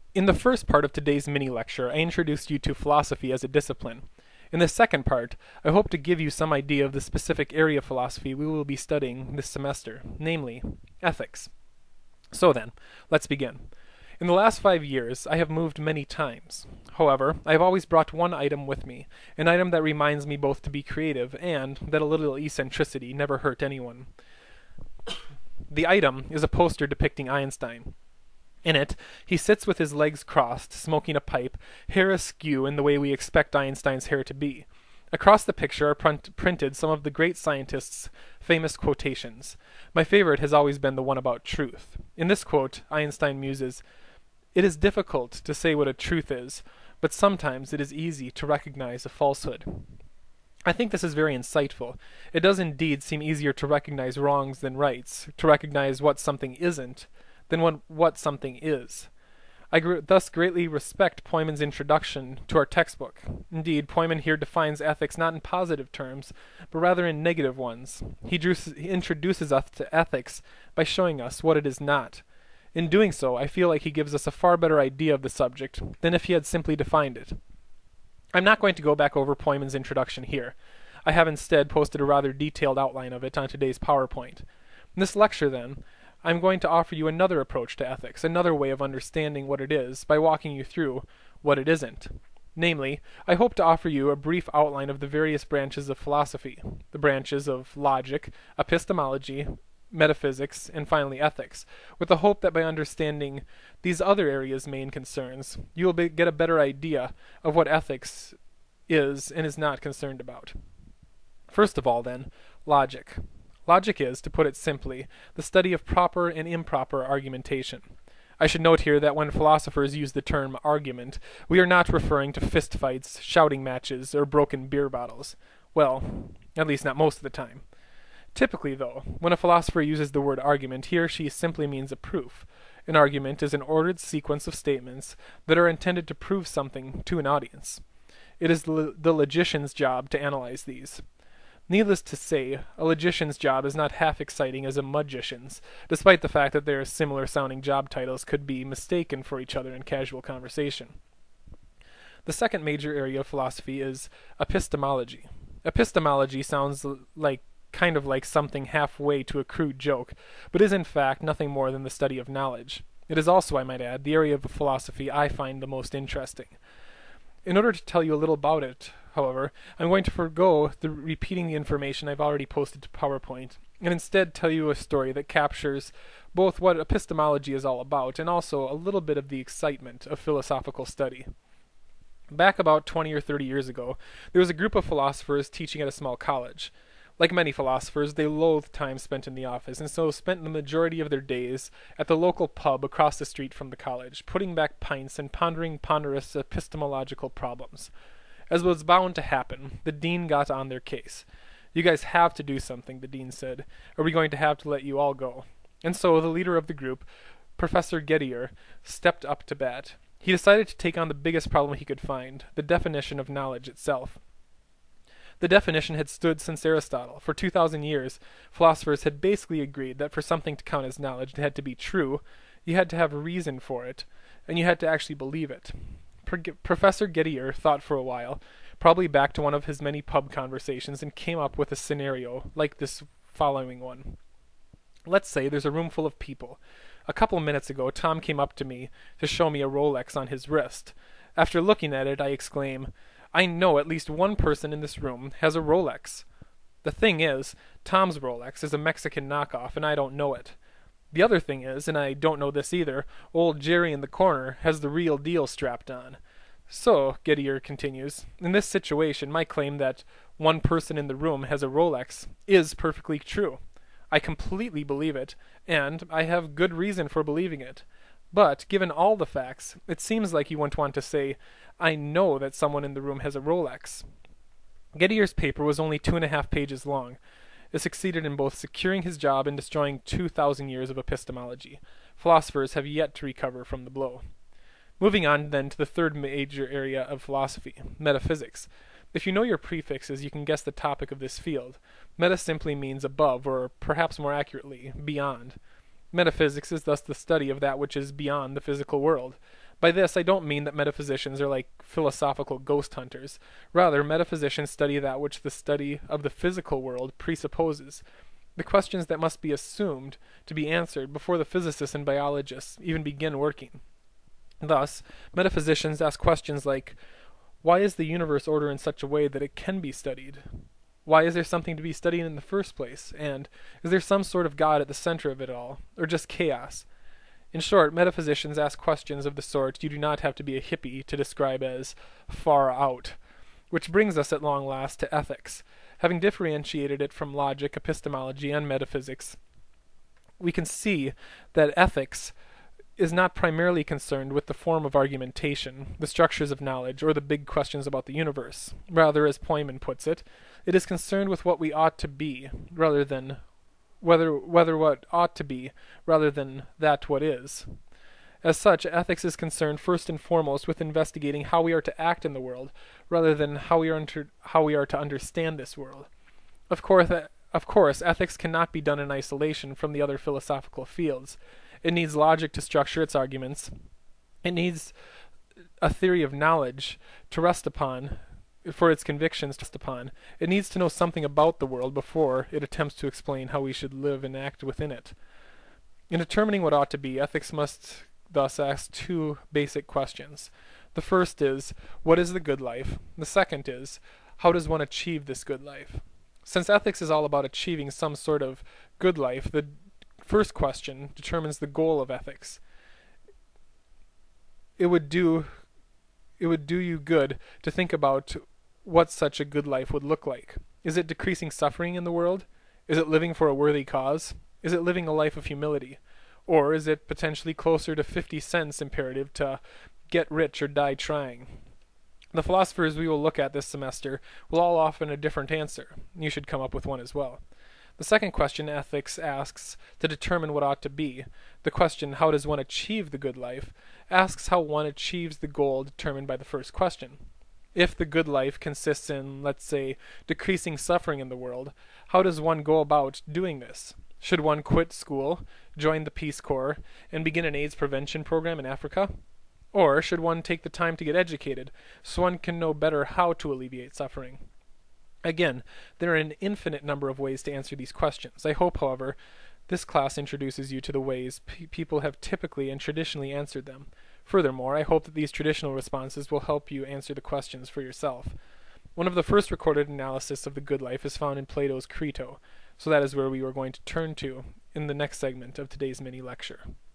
In the first part of today's mini-lecture, I introduced you to philosophy as a discipline. In the second part, I hope to give you some idea of the specific area of philosophy we will be studying this semester, namely, ethics. So then, let's begin. In the last 5 years, I have moved many times. However, I have always brought one item with me, an item that reminds me both to be creative and that a little eccentricity never hurt anyone. The item is a poster depicting Einstein. In it, he sits with his legs crossed, smoking a pipe, hair askew in the way we expect Einstein's hair to be. Across the picture are printed some of the great scientists' famous quotations. My favorite has always been the one about truth. In this quote, Einstein muses, "It is difficult to say what a truth is, but sometimes it is easy to recognize a falsehood." I think this is very insightful. It does indeed seem easier to recognize wrongs than rights, to recognize what something isn't, than what something is. I thus greatly respect Poiman's introduction to our textbook. Indeed, Poiman here defines ethics not in positive terms, but rather in negative ones. He introduces us to ethics by showing us what it is not. In doing so, I feel like he gives us a far better idea of the subject than if he had simply defined it. I'm not going to go back over Poiman's introduction here. I have instead posted a rather detailed outline of it on today's PowerPoint. In this lecture, then, I'm going to offer you another approach to ethics, another way of understanding what it is, by walking you through what it isn't. Namely, I hope to offer you a brief outline of the various branches of philosophy, the branches of logic, epistemology, metaphysics, and finally ethics, with the hope that by understanding these other areas' main concerns, you will get a better idea of what ethics is and is not concerned about. First of all, then, logic. Logic is, to put it simply, the study of proper and improper argumentation. I should note here that when philosophers use the term argument, we are not referring to fistfights, shouting matches, or broken beer bottles. Well, at least not most of the time. Typically, though, when a philosopher uses the word argument, he or she simply means a proof. An argument is an ordered sequence of statements that are intended to prove something to an audience. It is the logician's job to analyze these. Needless to say, a logician's job is not half exciting as a magician's, despite the fact that their similar-sounding job titles could be mistaken for each other in casual conversation. The second major area of philosophy is epistemology. Epistemology sounds kind of like something halfway to a crude joke, but is in fact nothing more than the study of knowledge. It is also, I might add, the area of philosophy I find the most interesting. In order to tell you a little about it, however, I'm going to forego repeating the information I've already posted to PowerPoint, and instead tell you a story that captures both what epistemology is all about and also a little bit of the excitement of philosophical study. Back about 20 or 30 years ago, there was a group of philosophers teaching at a small college. Like many philosophers, they loathed time spent in the office, and so spent the majority of their days at the local pub across the street from the college, putting back pints and pondering ponderous epistemological problems. As was bound to happen, the dean got on their case. "You guys have to do something," the dean said, "or we're going to have to let you all go." And so the leader of the group, Professor Gettier, stepped up to bat. He decided to take on the biggest problem he could find, the definition of knowledge itself. The definition had stood since Aristotle. For 2,000 years, philosophers had basically agreed that for something to count as knowledge, it had to be true, you had to have a reason for it, and you had to actually believe it. Professor Gettier thought for a while, probably back to one of his many pub conversations, and came up with a scenario like this following one. Let's say there's a room full of people. A couple minutes ago, Tom came up to me to show me a Rolex on his wrist. After looking at it, I exclaim, "I know at least one person in this room has a Rolex." The thing is, Tom's Rolex is a Mexican knockoff, and I don't know it. The other thing is, and I don't know this either, old Jerry in the corner has the real deal strapped on. So, Gettier continues, in this situation, my claim that one person in the room has a Rolex is perfectly true. I completely believe it, and I have good reason for believing it. But, given all the facts, it seems like you wouldn't want to say, "I know that someone in the room has a Rolex." Gettier's paper was only 2.5 pages long. It succeeded in both securing his job and destroying 2,000 years of epistemology. Philosophers have yet to recover from the blow. Moving on then to the third major area of philosophy, metaphysics. If you know your prefixes, you can guess the topic of this field. Meta simply means above, or perhaps more accurately, beyond. Metaphysics is thus the study of that which is beyond the physical world. By this, I don't mean that metaphysicians are like philosophical ghost hunters. Rather, metaphysicians study that which the study of the physical world presupposes, the questions that must be assumed to be answered before the physicists and biologists even begin working. Thus, metaphysicians ask questions like, why is the universe ordered in such a way that it can be studied? Why is there something to be studied in the first place? And is there some sort of God at the center of it all, or just chaos? In short, metaphysicians ask questions of the sort you do not have to be a hippie to describe as far out. Which brings us at long last to ethics. Having differentiated it from logic, epistemology, and metaphysics, we can see that ethics is not primarily concerned with the form of argumentation, the structures of knowledge, or the big questions about the universe. Rather, as Poyman puts it, it is concerned with what we ought to be, rather than whether what ought to be, rather than that what is. As such, ethics is concerned first and foremost with investigating how we are to act in the world, rather than how we are to understand this world. Of course, ethics cannot be done in isolation from the other philosophical fields. It needs logic to structure its arguments. It needs a theory of knowledge to rest upon, for its convictions to rest upon. It needs to know something about the world before it attempts to explain how we should live and act within it. In determining what ought to be, ethics must thus ask two basic questions. The first is, what is the good life? The second is, how does one achieve this good life? Since ethics is all about achieving some sort of good life, the first question determines the goal of ethics. It would do you good to think about what such a good life would look like. Is it decreasing suffering in the world? Is it living for a worthy cause? Is it living a life of humility? Or is it potentially closer to 50 cents imperative to get rich or die trying? The philosophers we will look at this semester will all offer a different answer. You should come up with one as well. The second question ethics asks to determine what ought to be. The question, how does one achieve the good life, asks how one achieves the goal determined by the first question. If the good life consists in, let's say, decreasing suffering in the world, how does one go about doing this? Should one quit school, join the Peace Corps, and begin an AIDS prevention program in Africa? Or should one take the time to get educated so one can know better how to alleviate suffering? Again, there are an infinite number of ways to answer these questions. I hope, however, this class introduces you to the ways people have typically and traditionally answered them. Furthermore, I hope that these traditional responses will help you answer the questions for yourself. One of the first recorded analysis of the good life is found in Plato's Crito, so that is where we are going to turn to in the next segment of today's mini lecture.